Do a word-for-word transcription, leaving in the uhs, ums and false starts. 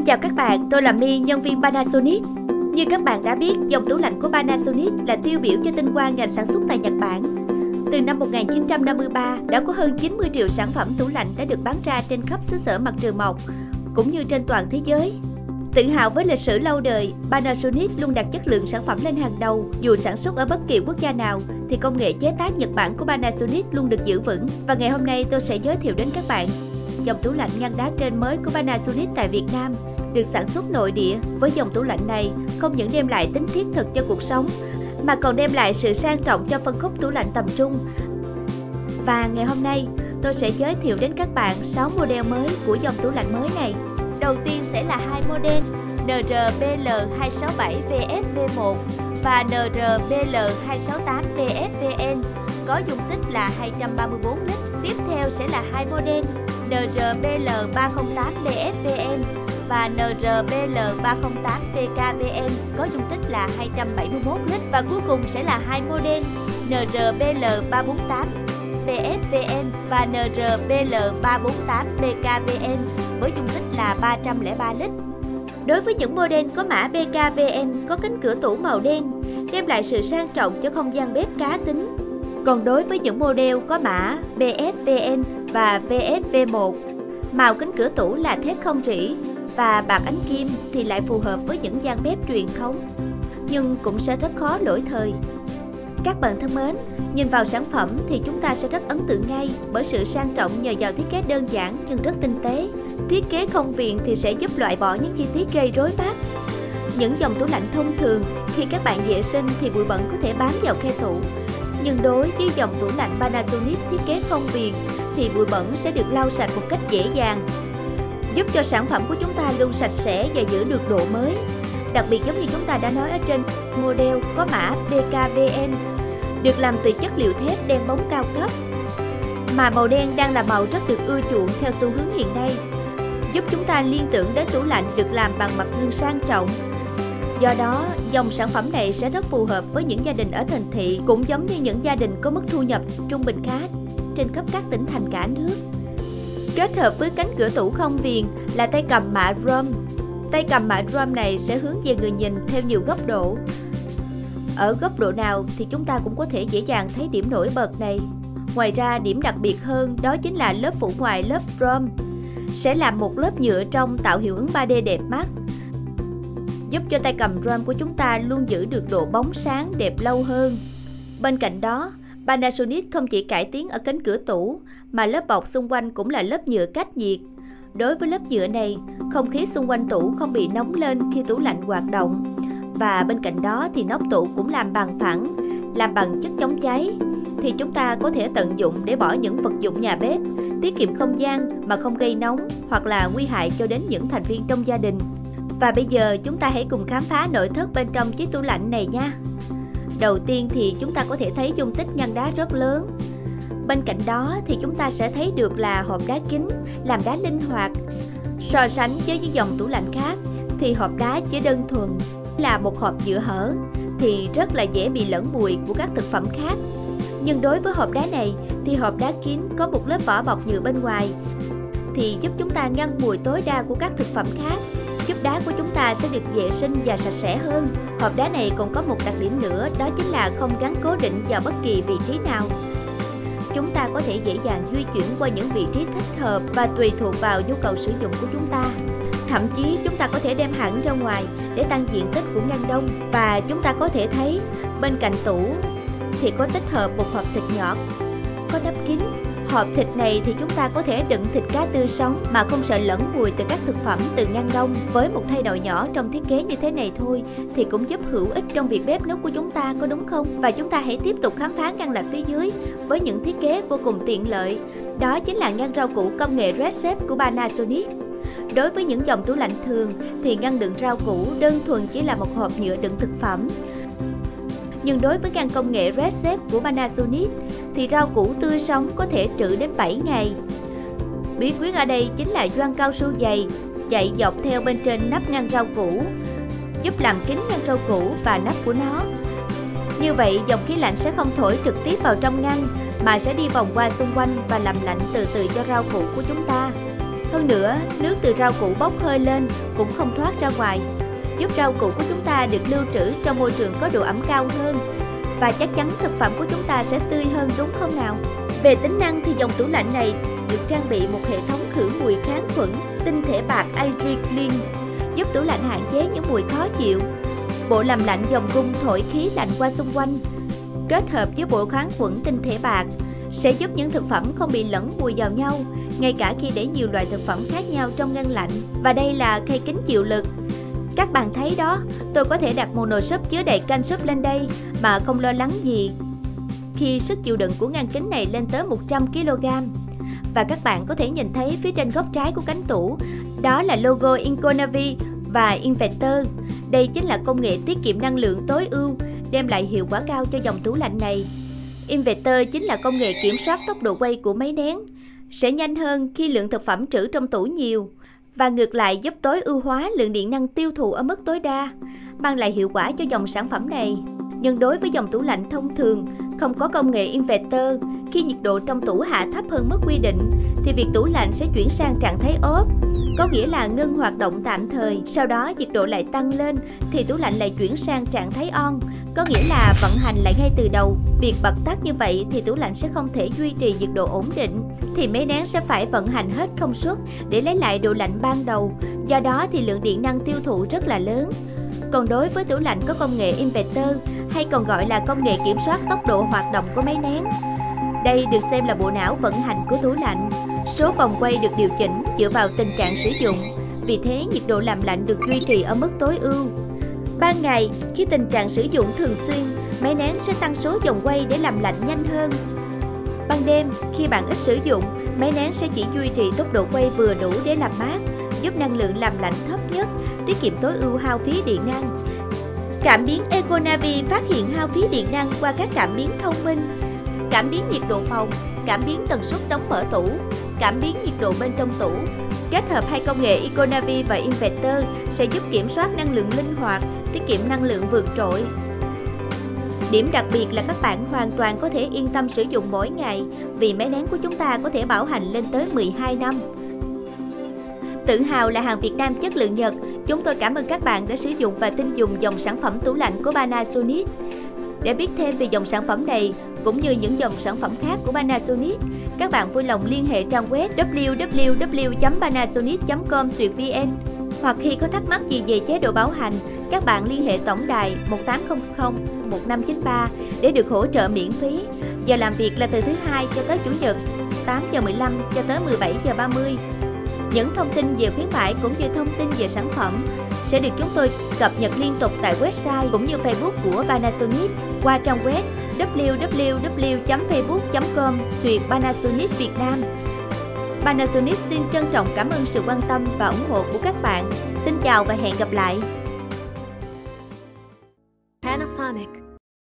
Xin chào các bạn, tôi là My, nhân viên Panasonic. Như các bạn đã biết, dòng tủ lạnh của Panasonic là tiêu biểu cho tinh hoa ngành sản xuất tại Nhật Bản. Từ năm một nghìn chín trăm năm mươi ba, đã có hơn chín mươi triệu sản phẩm tủ lạnh đã được bán ra trên khắp xứ sở mặt trời mọc, cũng như trên toàn thế giới. Tự hào với lịch sử lâu đời, Panasonic luôn đặt chất lượng sản phẩm lên hàng đầu. Dù sản xuất ở bất kỳ quốc gia nào, thì công nghệ chế tác Nhật Bản của Panasonic luôn được giữ vững. Và ngày hôm nay tôi sẽ giới thiệu đến các bạn dòng tủ lạnh ngăn đá trên mới của Panasonic tại Việt Nam, được sản xuất nội địa. Với dòng tủ lạnh này, không những đem lại tính thiết thực cho cuộc sống, mà còn đem lại sự sang trọng cho phân khúc tủ lạnh tầm trung. Và ngày hôm nay, tôi sẽ giới thiệu đến các bạn sáu model mới của dòng tủ lạnh mới này. Đầu tiên sẽ là hai model N R B L hai sáu bảy V F V một và N R B L hai sáu tám V F V N, có dung tích là hai trăm ba mươi tư lít. Tiếp theo sẽ là hai model N R B L ba không tám V F V N và N R B L ba không tám V K V N, có dung tích là hai trăm bảy mươi mốt lít. Và cuối cùng sẽ là hai model N R B L ba bốn tám V F V N và N R B L ba bốn tám V K V N với dung tích là ba trăm lẻ ba lít. Đối với những model có mã B K V N có cánh cửa tủ màu đen, đem lại sự sang trọng cho không gian bếp cá tính. Còn đối với những model có mã B F V N và V F V một, màu cánh cửa tủ là thép không rỉ và bạc ánh kim thì lại phù hợp với những gian bếp truyền thống, nhưng cũng sẽ rất khó lỗi thời. Các bạn thân mến, nhìn vào sản phẩm thì chúng ta sẽ rất ấn tượng ngay bởi sự sang trọng nhờ vào thiết kế đơn giản nhưng rất tinh tế. Thiết kế không viền thì sẽ giúp loại bỏ những chi tiết gây rối mắt. Những dòng tủ lạnh thông thường, khi các bạn vệ sinh thì bụi bẩn có thể bám vào khe tủ. Nhưng đối với dòng tủ lạnh Panasonic thiết kế không viền thì bụi bẩn sẽ được lau sạch một cách dễ dàng, giúp cho sản phẩm của chúng ta luôn sạch sẽ và giữ được độ mới. Đặc biệt giống như chúng ta đã nói ở trên, model có mã B K V N được làm từ chất liệu thép đen bóng cao cấp, mà màu đen đang là màu rất được ưa chuộng theo xu hướng hiện nay, giúp chúng ta liên tưởng đến tủ lạnh được làm bằng mặt gương sang trọng. Do đó, dòng sản phẩm này sẽ rất phù hợp với những gia đình ở thành thị, cũng giống như những gia đình có mức thu nhập trung bình khá trên khắp các tỉnh thành cả nước. Kết hợp với cánh cửa tủ không viền là tay cầm mạ chrome. Tay cầm mạ chrome này sẽ hướng về người nhìn theo nhiều góc độ. Ở góc độ nào thì chúng ta cũng có thể dễ dàng thấy điểm nổi bật này. Ngoài ra, điểm đặc biệt hơn đó chính là lớp phủ ngoài lớp chrome sẽ làm một lớp nhựa trong tạo hiệu ứng ba D đẹp mắt, giúp cho tay cầm chrome của chúng ta luôn giữ được độ bóng sáng đẹp lâu hơn. Bên cạnh đó, Panasonic không chỉ cải tiến ở cánh cửa tủ mà lớp bọc xung quanh cũng là lớp nhựa cách nhiệt. Đối với lớp nhựa này, không khí xung quanh tủ không bị nóng lên khi tủ lạnh hoạt động. Và bên cạnh đó thì nóc tủ cũng làm bằng phẳng, làm bằng chất chống cháy, thì chúng ta có thể tận dụng để bỏ những vật dụng nhà bếp, tiết kiệm không gian mà không gây nóng hoặc là nguy hại cho đến những thành viên trong gia đình. Và bây giờ chúng ta hãy cùng khám phá nội thất bên trong chiếc tủ lạnh này nha. Đầu tiên thì chúng ta có thể thấy dung tích ngăn đá rất lớn. Bên cạnh đó thì chúng ta sẽ thấy được là hộp đá kính làm đá linh hoạt. So sánh với những dòng tủ lạnh khác thì hộp đá chỉ đơn thuần là một hộp nhựa hở thì rất là dễ bị lẫn mùi của các thực phẩm khác. Nhưng đối với hộp đá này thì hộp đá kín có một lớp vỏ bọc nhựa bên ngoài thì giúp chúng ta ngăn mùi tối đa của các thực phẩm khác, giúp đá của chúng ta sẽ được vệ sinh và sạch sẽ hơn. Hộp đá này còn có một đặc điểm nữa, đó chính là không gắn cố định vào bất kỳ vị trí nào. Chúng ta có thể dễ dàng di chuyển qua những vị trí thích hợp và tùy thuộc vào nhu cầu sử dụng của chúng ta. Thậm chí chúng ta có thể đem hẳn ra ngoài để tăng diện tích của ngăn đông. Và chúng ta có thể thấy bên cạnh tủ thì có tích hợp một hộp thịt nhỏ có nắp kín. Hộp thịt này thì chúng ta có thể đựng thịt cá tươi sống mà không sợ lẫn mùi từ các thực phẩm từ ngăn đông. Với một thay đổi nhỏ trong thiết kế như thế này thôi thì cũng giúp hữu ích trong việc bếp núc của chúng ta, có đúng không? Và chúng ta hãy tiếp tục khám phá ngăn lạnh phía dưới với những thiết kế vô cùng tiện lợi. Đó chính là ngăn rau củ công nghệ RedChef của Panasonic. Đối với những dòng tủ lạnh thường thì ngăn đựng rau củ đơn thuần chỉ là một hộp nhựa đựng thực phẩm. Nhưng đối với ngăn công nghệ RedChef của Panasonic thì rau củ tươi sống có thể trữ đến bảy ngày. Bí quyết ở đây chính là gioăng cao su dày chạy dọc theo bên trên nắp ngăn rau củ, giúp làm kín ngăn rau củ và nắp của nó. Như vậy dòng khí lạnh sẽ không thổi trực tiếp vào trong ngăn mà sẽ đi vòng qua xung quanh và làm lạnh từ từ cho rau củ của chúng ta. Hơn nữa, nước từ rau củ bốc hơi lên cũng không thoát ra ngoài, giúp rau củ của chúng ta được lưu trữ trong môi trường có độ ẩm cao hơn. Và chắc chắn thực phẩm của chúng ta sẽ tươi hơn, đúng không nào? Về tính năng thì dòng tủ lạnh này được trang bị một hệ thống khử mùi kháng khuẩn tinh thể bạc HydroClean, giúp tủ lạnh hạn chế những mùi khó chịu. Bộ làm lạnh dòng cung thổi khí lạnh qua xung quanh, kết hợp với bộ kháng khuẩn tinh thể bạc sẽ giúp những thực phẩm không bị lẫn mùi vào nhau, ngay cả khi để nhiều loại thực phẩm khác nhau trong ngăn lạnh. Và đây là khay kính chịu lực. Các bạn thấy đó, tôi có thể đặt một nồi súp chứa đầy canh súp lên đây mà không lo lắng gì, khi sức chịu đựng của ngăn kính này lên tới một trăm ki lô gam. Và các bạn có thể nhìn thấy phía trên góc trái của cánh tủ, đó là logo Inconavi và Inverter. Đây chính là công nghệ tiết kiệm năng lượng tối ưu, đem lại hiệu quả cao cho dòng tủ lạnh này. Inverter chính là công nghệ kiểm soát tốc độ quay của máy nén, sẽ nhanh hơn khi lượng thực phẩm trữ trong tủ nhiều, và ngược lại giúp tối ưu hóa lượng điện năng tiêu thụ ở mức tối đa, mang lại hiệu quả cho dòng sản phẩm này. Nhưng đối với dòng tủ lạnh thông thường, không có công nghệ inverter, khi nhiệt độ trong tủ hạ thấp hơn mức quy định, thì việc tủ lạnh sẽ chuyển sang trạng thái off, có nghĩa là ngưng hoạt động tạm thời. Sau đó nhiệt độ lại tăng lên, thì tủ lạnh lại chuyển sang trạng thái on, có nghĩa là vận hành lại ngay từ đầu. Việc bật tắt như vậy thì tủ lạnh sẽ không thể duy trì nhiệt độ ổn định, thì máy nén sẽ phải vận hành hết công suất để lấy lại độ lạnh ban đầu. Do đó thì lượng điện năng tiêu thụ rất là lớn. Còn đối với tủ lạnh có công nghệ inverter, hay còn gọi là công nghệ kiểm soát tốc độ hoạt động của máy nén, đây được xem là bộ não vận hành của tủ lạnh. Số vòng quay được điều chỉnh dựa vào tình trạng sử dụng, vì thế nhiệt độ làm lạnh được duy trì ở mức tối ưu. Ban ngày, khi tình trạng sử dụng thường xuyên, máy nén sẽ tăng số vòng quay để làm lạnh nhanh hơn. Ban đêm, khi bạn ít sử dụng, máy nén sẽ chỉ duy trì tốc độ quay vừa đủ để làm mát, giúp năng lượng làm lạnh thấp nhất, tiết kiệm tối ưu hao phí điện năng. Cảm biến Econavi phát hiện hao phí điện năng qua các cảm biến thông minh: cảm biến nhiệt độ phòng, cảm biến tần suất đóng mở tủ, cảm biến nhiệt độ bên trong tủ. Kết hợp hai công nghệ Econavi và Inverter sẽ giúp kiểm soát năng lượng linh hoạt, tiết kiệm năng lượng vượt trội. Điểm đặc biệt là các bạn hoàn toàn có thể yên tâm sử dụng mỗi ngày, vì máy nén của chúng ta có thể bảo hành lên tới mười hai năm. Tự hào là hàng Việt Nam chất lượng Nhật, chúng tôi cảm ơn các bạn đã sử dụng và tin dùng dòng sản phẩm tủ lạnh của Panasonic. Để biết thêm về dòng sản phẩm này, cũng như những dòng sản phẩm khác của Panasonic, các bạn vui lòng liên hệ trang web w w w chấm panasonic chấm com xuyệt v n. Hoặc khi có thắc mắc gì về chế độ bảo hành, các bạn liên hệ tổng đài một tám không không một năm chín ba để được hỗ trợ miễn phí. Giờ làm việc là từ thứ hai cho tới chủ nhật, tám giờ mười lăm cho tới mười bảy giờ ba mươi. Những thông tin về khuyến mãi cũng như thông tin về sản phẩm sẽ được chúng tôi cập nhật liên tục tại website cũng như Facebook của Panasonic qua trang web w w w chấm facebook chấm com xuyệt Panasonic Việt Nam. Panasonic xin trân trọng cảm ơn sự quan tâm và ủng hộ của các bạn. Xin chào và hẹn gặp lại. Panasonic.